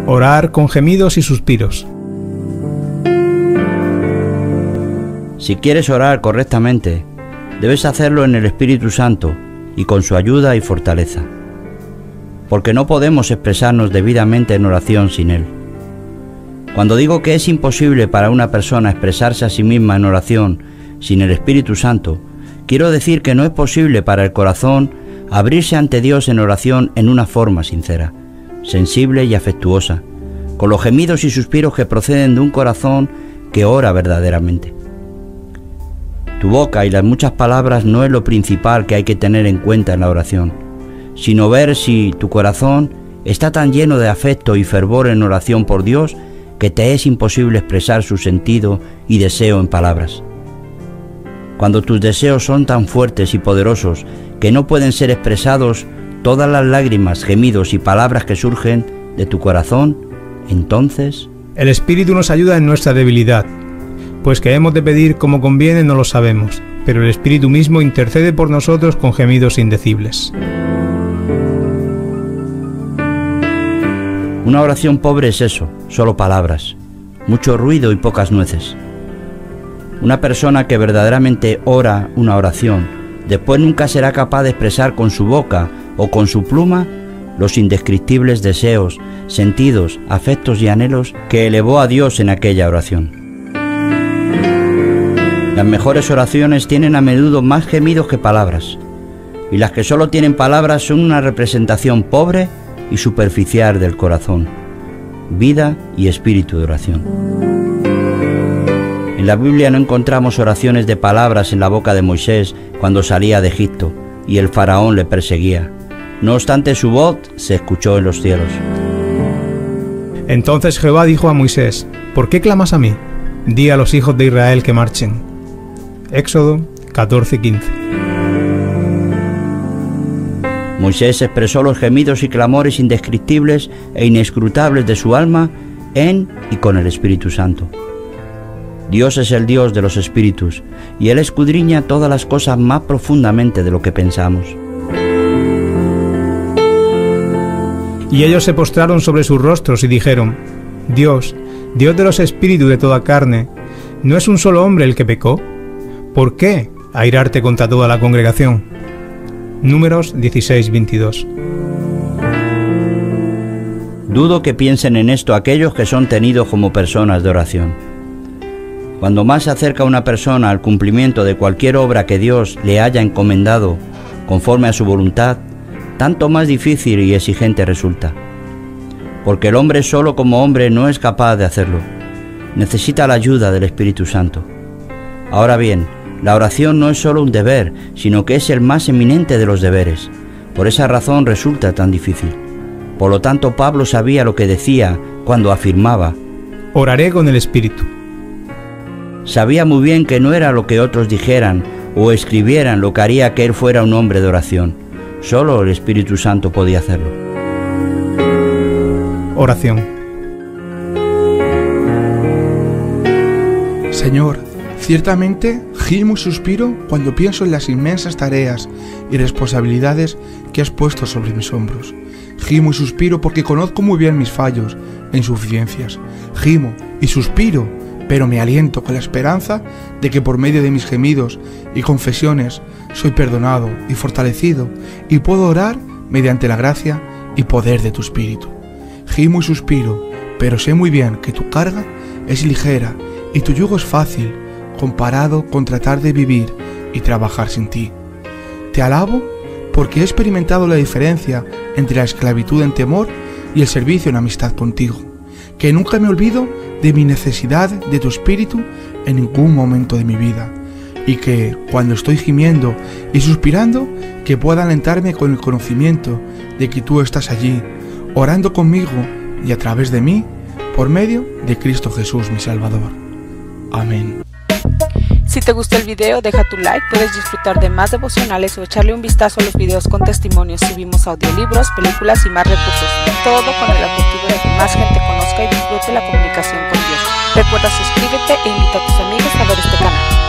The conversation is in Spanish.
Orar con gemidos y suspiros. Si quieres orar correctamente, debes hacerlo en el Espíritu Santo y con su ayuda y fortaleza, porque no podemos expresarnos debidamente en oración sin Él. Cuando digo que es imposible para una persona expresarse a sí misma en oración sin el Espíritu Santo, quiero decir que no es posible para el corazón abrirse ante Dios en oración en una forma sincera, sensible y afectuosa, con los gemidos y suspiros que proceden de un corazón que ora verdaderamente. Tu boca y las muchas palabras no es lo principal que hay que tener en cuenta en la oración, sino ver si tu corazón está tan lleno de afecto y fervor en oración por Dios que te es imposible expresar su sentido y deseo en palabras. Cuando tus deseos son tan fuertes y poderosos que no pueden ser expresados, todas las lágrimas, gemidos y palabras que surgen de tu corazón, entonces... El Espíritu nos ayuda en nuestra debilidad, pues que hemos de pedir como conviene no lo sabemos, pero el Espíritu mismo intercede por nosotros con gemidos indecibles. Una oración pobre es eso, solo palabras, mucho ruido y pocas nueces. Una persona que verdaderamente ora una oración, después nunca será capaz de expresar con su boca o con su pluma los indescriptibles deseos, sentidos, afectos y anhelos que elevó a Dios en aquella oración. Las mejores oraciones tienen a menudo más gemidos que palabras, y las que solo tienen palabras son una representación pobre y superficial del corazón, vida y espíritu de oración. En la Biblia no encontramos oraciones de palabras en la boca de Moisés cuando salía de Egipto y el faraón le perseguía. No obstante, su voz se escuchó en los cielos. Entonces Jehová dijo a Moisés: ¿Por qué clamas a mí? Di a los hijos de Israel que marchen. Éxodo 14:15. Moisés expresó los gemidos y clamores indescriptibles e inescrutables de su alma en y con el Espíritu Santo. Dios es el Dios de los espíritus, y Él escudriña todas las cosas más profundamente de lo que pensamos. Y ellos se postraron sobre sus rostros y dijeron: Dios, Dios de los espíritus de toda carne, ¿no es un solo hombre el que pecó? ¿Por qué airarte contra toda la congregación? Números 16:22. Dudo que piensen en esto aquellos que son tenidos como personas de oración. Cuando más se acerca una persona al cumplimiento de cualquier obra que Dios le haya encomendado conforme a su voluntad, tanto más difícil y exigente resulta. Porque el hombre solo como hombre no es capaz de hacerlo. Necesita la ayuda del Espíritu Santo. Ahora bien, la oración no es solo un deber, sino que es el más eminente de los deberes. Por esa razón resulta tan difícil. Por lo tanto, Pablo sabía lo que decía cuando afirmaba: oraré con el Espíritu. Sabía muy bien que no era lo que otros dijeran o escribieran lo que haría que él fuera un hombre de oración. Solo el Espíritu Santo podía hacerlo. Oración. Señor, ciertamente gimo y suspiro cuando pienso en las inmensas tareas y responsabilidades que has puesto sobre mis hombros. Gimo y suspiro porque conozco muy bien mis fallos e insuficiencias. Gimo y suspiro, pero me aliento con la esperanza de que por medio de mis gemidos y confesiones soy perdonado y fortalecido y puedo orar mediante la gracia y poder de tu Espíritu. Gimo y suspiro, pero sé muy bien que tu carga es ligera y tu yugo es fácil comparado con tratar de vivir y trabajar sin ti. Te alabo porque he experimentado la diferencia entre la esclavitud en temor y el servicio en amistad contigo, que nunca me olvido de mi necesidad de tu Espíritu en ningún momento de mi vida, y que cuando estoy gimiendo y suspirando, que pueda alentarme con el conocimiento de que tú estás allí, orando conmigo y a través de mí, por medio de Cristo Jesús mi Salvador. Amén. Si te gustó el video, deja tu like, puedes disfrutar de más devocionales o echarle un vistazo a los videos con testimonios. Subimos audiolibros, películas y más recursos, todo con el objetivo de que más gente conozca y disfrute la comunicación con Dios. Recuerda suscríbete e invita a tus amigos a ver este canal.